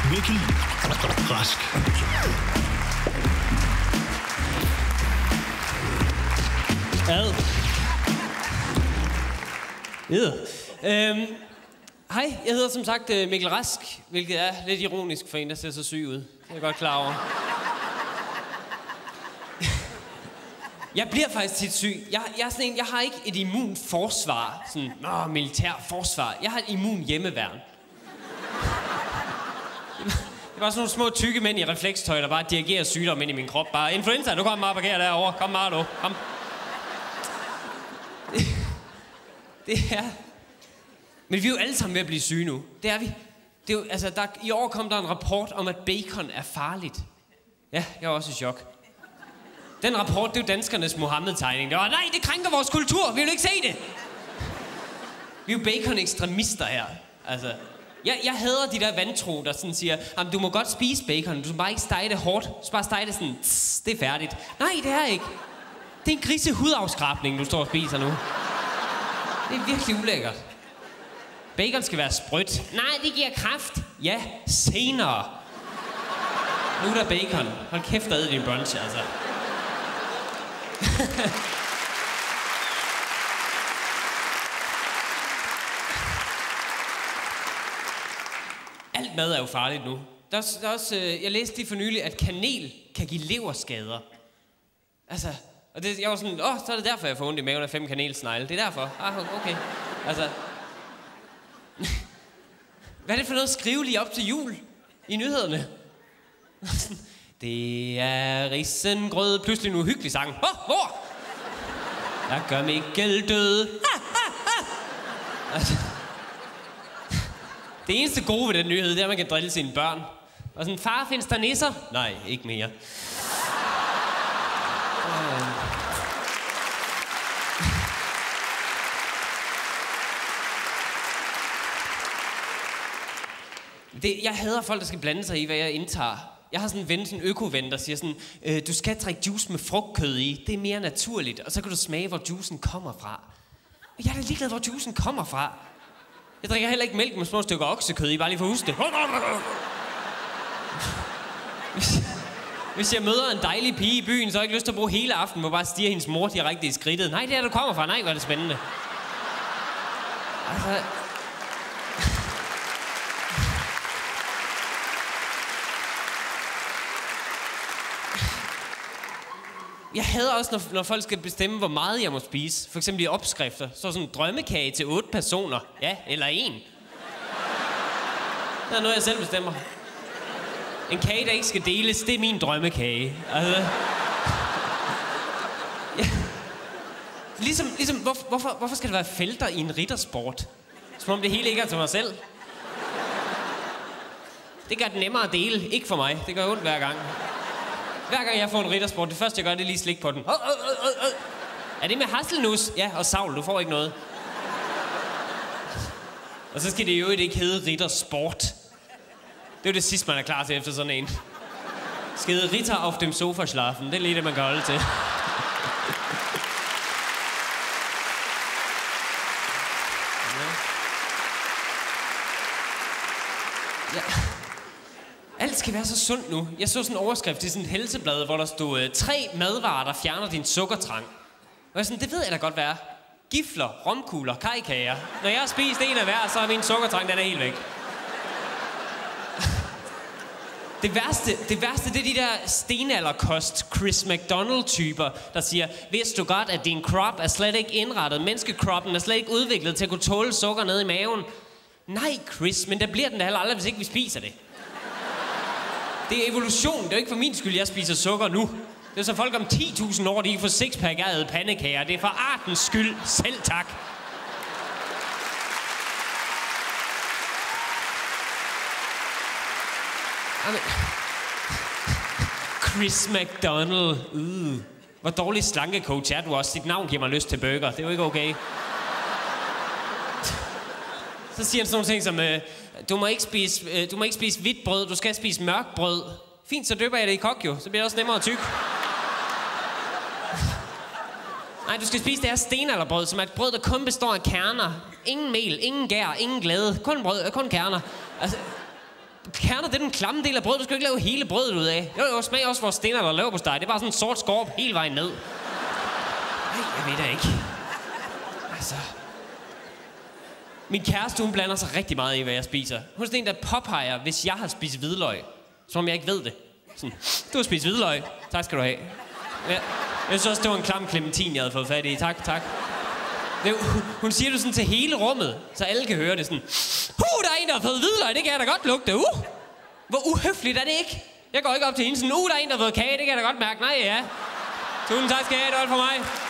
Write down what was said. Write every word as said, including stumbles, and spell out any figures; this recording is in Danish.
Mikkel Rask. Ad. Ed. Øhm, hej, jeg hedder som sagt Mikkel Rask, hvilket er lidt ironisk for en, der ser så syg ud. Det er jeg godt klar over. Jeg bliver faktisk tit syg. Jeg, jeg, er sådan en, jeg har ikke et immun forsvar, sådan nå, militær forsvar. Jeg har et immun hjemmeværn. Det var sådan nogle små tykke mænd i reflekstøj, der bare dirigerer sygdom ind i min krop. Bare influenza, nu kommer Marbager derovre. Kom Marlo, kom. Det, det er... Men vi er jo alle sammen ved at blive syge nu. Det er vi. Det er jo, altså, der, i år kom der en rapport om, at bacon er farligt. Ja, jeg var også i chok. Den rapport, det er jo danskernes Mohammed-tegning. Det var, nej, det krænker vores kultur. Vi vil ikke se det. Vi er jo bacon-ekstremister her. Altså, jeg, jeg hader de der vantro, der sådan siger, jamen, du må godt spise bacon, du skal bare ikke stege det hårdt. Du skal bare stege det sådan, tss, det er færdigt. Nej, det er ikke. Det er en grise hudafskrabning, du står og spiser nu. Det er virkelig ulækkert. Bacon skal være sprødt. Nej, det giver kraft. Ja, senere. Nu er der bacon. Hold kæft, ad din brunch, altså. Alt mad er jo farligt nu. Der er, der er også, øh, jeg læste lige for nylig, at kanel kan give leverskader. Altså, og det, jeg var sådan, åh, så er det derfor, jeg får ondt i maven af fem kanelsnegle. Det er derfor. Ah, okay. Altså, hvad er det for noget at skrive lige op til jul i nyhederne? Det er risengrød. Pludselig en uhyggelig sang. Åh, hvor? Der gør Mikkel død. Ha, ha, ha. Altså, det eneste gode ved den nyhed, det er, at man kan drille sine børn. Og sådan, far, findes der nisser? Nej, ikke mere. Det, jeg hader folk, der skal blande sig i, hvad jeg indtager. Jeg har sådan en ven, sådan en økoven, der siger sådan, øh, du skal drikke juice med frugtkød i. Det er mere naturligt. Og så kan du smage, hvor juicen kommer fra. Og jeg er da ligeglad, hvor juicen kommer fra. Jeg drikker heller ikke mælk med små stykker oksekød i, bare lige for at huske det. Hvis, hvis jeg møder en dejlig pige i byen, så har jeg ikke lyst til at bruge hele aftenen på bare at stirre hendes mor direkte i skridtet. Nej, det er der, du kommer fra. Nej, hvor er det spændende. Altså... Jeg hader også, når, når folk skal bestemme, hvor meget jeg må spise. For eksempel i opskrifter. Så sådan en drømmekage til otte personer. Ja, eller en. Det er noget, jeg selv bestemmer. En kage, der ikke skal deles, det er min drømmekage. Altså... Ja. Ligesom, ligesom hvor, hvorfor, hvorfor skal der være felter i en riddersport? Som om det hele ikke er til mig selv. Det gør det nemmere at dele. Ikke for mig. Det gør ondt hver gang. Hver gang jeg får en riddersport, det første jeg gør, det er lige slik på den. Oh, oh, oh, oh. Er det med hasselnus? Ja, og savl, du får ikke noget. Og så skal det jo ikke hedde riddersport. Det er jo det sidste, man er klar til efter sådan en. Det skal hedde Ritter auf dem Sofa schlafen. Det er lige det, man kan holde til. Ja. Alt skal være så sundt nu. Jeg så sådan en overskrift i sådan et helseblad, hvor der stod øh, tre madvarer, der fjerner din sukkertrang. Og jeg sådan, det ved jeg da godt, hvad er. Gifler, romkugler, kajkager. Når jeg har spist en af hver, så er min sukkertrang, den er helt væk. Det værste, det værste, det er de der stenalderkost Chris McDonald-typer, der siger, vidste du godt, at din krop er slet ikke indrettet. Menneskekroppen er slet ikke udviklet til at kunne tåle sukker ned i maven. Nej, Chris, men der bliver den da heller aldrig, hvis ikke vi spiser det. Det er evolution. Det er jo ikke for min skyld, jeg spiser sukker nu. Det er så folk om ti tusind år, de kan få sixpack af pandekager. Det er for artens skyld. Selv tak. Amen. Chris McDonald. Uh. Hvor dårlig slankecoach er du også. Dit navn giver mig lyst til burger. Det er jo ikke okay. Så siger han sådan nogle ting som, øh, du, må ikke spise, øh, du må ikke spise hvidt brød, du skal spise mørkt brød. Fint, så døber jeg det i kok jo, så bliver det også nemmere at tykke. Nej, du skal spise det her stenalderbrød, som er et brød, der kun består af kerner. Ingen mel, ingen gær, ingen glæde, kun brød, kun kerner. Altså, kerner, det er den klamme del af brødet. Du skal jo ikke lave hele brødet ud af. Jo, jo, smag også vores stener, der laver på steg. Det er bare sådan en sort skorp hele vejen ned. Nej, jeg ved da ikke. Altså... Min kæreste, hun blander sig rigtig meget i, hvad jeg spiser. Hun er sådan en, der påpeger, hvis jeg har spist hvidløg. Som om jeg ikke ved det. Sådan, du har spist hvidløg. Tak skal du have. Ja, jeg synes også, det var en klam clementin, jeg havde fået fat i. Tak, tak. Det, hun siger det sådan til hele rummet, så alle kan høre det sådan. Uh, der er en, der har fået hvidløg, det kan jeg da godt lugte. Uh, hvor uhøfligt er det ikke? Jeg går ikke op til hende sådan, uh, der er en, der har fået kage, det kan jeg da godt mærke. Nej, ja. Tusind tak skal I have, det var alt for mig.